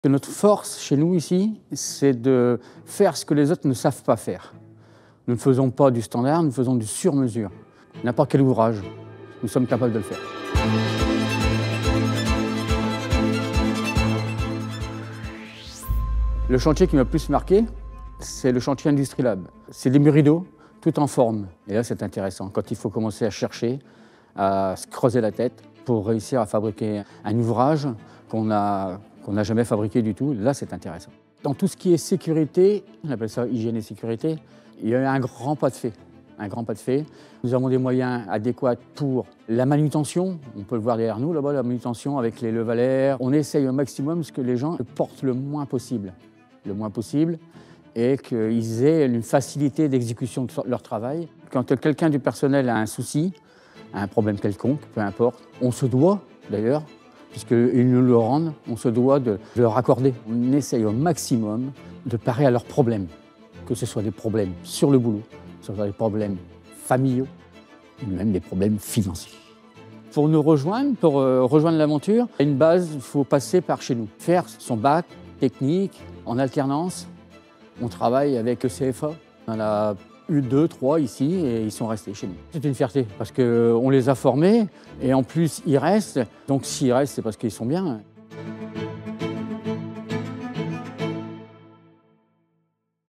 Notre force chez nous ici, c'est de faire ce que les autres ne savent pas faire. Nous ne faisons pas du standard, nous faisons du sur-mesure. N'importe quel ouvrage, nous sommes capables de le faire. Le chantier qui m'a le plus marqué, c'est le chantier Industrilab. C'est des murs rideaux, tout en forme. Et là, c'est intéressant, quand il faut commencer à chercher, à se creuser la tête pour réussir à fabriquer un ouvrage qu'on n'a jamais fabriqué du tout. Là, c'est intéressant. Dans tout ce qui est sécurité, on appelle ça hygiène et sécurité, il y a eu un grand pas de fait. Un grand pas de fait. Nous avons des moyens adéquats pour la manutention. On peut le voir derrière nous, là-bas, la manutention avec les levalaires. On essaye au maximum ce que les gens portent le moins possible. Le moins possible, et qu'ils aient une facilité d'exécution de leur travail. Quand quelqu'un du personnel a un souci, un problème quelconque, peu importe, on se doit, d'ailleurs, puisqu'ils nous le rendent, on se doit de leur accorder. On essaye au maximum de parer à leurs problèmes, que ce soit des problèmes sur le boulot, que ce soit des problèmes familiaux, ou même des problèmes financiers. Pour nous rejoindre, pour rejoindre l'aventure, à une base, il faut passer par chez nous. Faire son bac technique en alternance. On travaille avec le CFA. On en a eu 2, 3 ici et ils sont restés chez nous. C'est une fierté parce qu'on les a formés et en plus ils restent. Donc s'ils restent, c'est parce qu'ils sont bien.